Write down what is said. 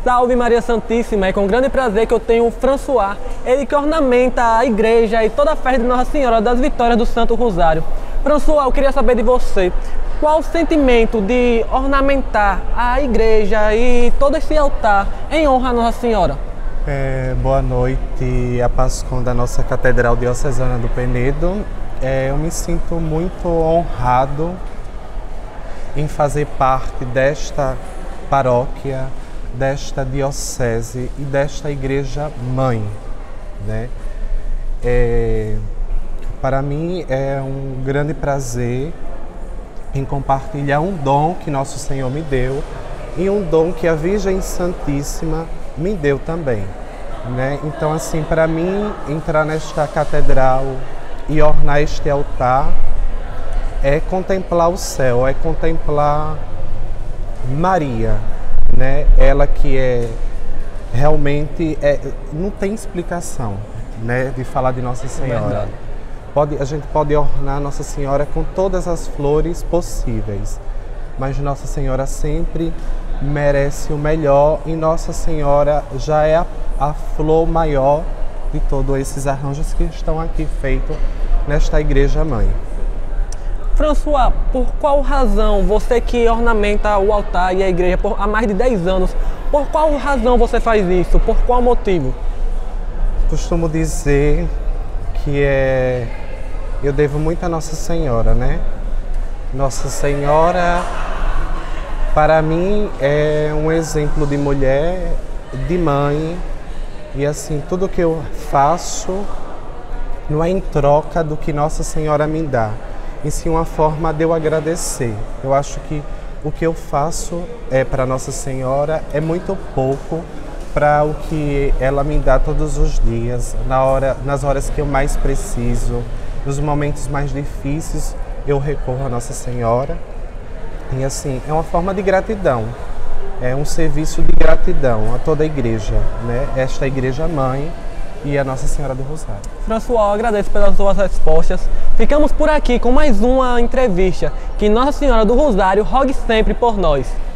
Salve Maria Santíssima, é com grande prazer que eu tenho o François, ele que ornamenta a igreja e toda a festa de Nossa Senhora das Vitórias do Santo Rosário. François, eu queria saber de você, qual o sentimento de ornamentar a igreja e todo esse altar em honra a Nossa Senhora? Boa noite, a Pascom da nossa Catedral Diocesana do Penedo. Eu me sinto muito honrado em fazer parte desta paróquia, desta diocese e desta igreja mãe, né? Para mim é um grande prazer em compartilhar um dom que Nosso Senhor me deu e um dom que a Virgem Santíssima me deu também, né? Então, assim, para mim, entrar nesta catedral e ornar este altar é contemplar o céu, é contemplar Maria, né? Ela que realmente não tem explicação, né, de falar de Nossa Senhora. A gente pode ornar Nossa Senhora com todas as flores possíveis, mas Nossa Senhora sempre merece o melhor e Nossa Senhora já é a flor maior de todos esses arranjos que estão aqui feitos nesta igreja mãe. François, por qual razão você que ornamenta o altar e a igreja há mais de 10 anos, por qual razão você faz isso? Por qual motivo? Costumo dizer que eu devo muito a Nossa Senhora, né? Nossa Senhora, para mim, é um exemplo de mulher, de mãe, e assim, tudo que eu faço não é em troca do que Nossa Senhora me dá, e sim uma forma de eu agradecer. Eu acho que o que eu faço para Nossa Senhora é muito pouco para o que ela me dá todos os dias, nas horas que eu mais preciso, nos momentos mais difíceis, eu recorro a Nossa Senhora. E assim, é uma forma de gratidão, é um serviço de gratidão a toda a igreja, né? Esta igreja mãe e a Nossa Senhora do Rosário. François, eu agradeço pelas suas respostas. Ficamos por aqui com mais uma entrevista. Que Nossa Senhora do Rosário rogue sempre por nós.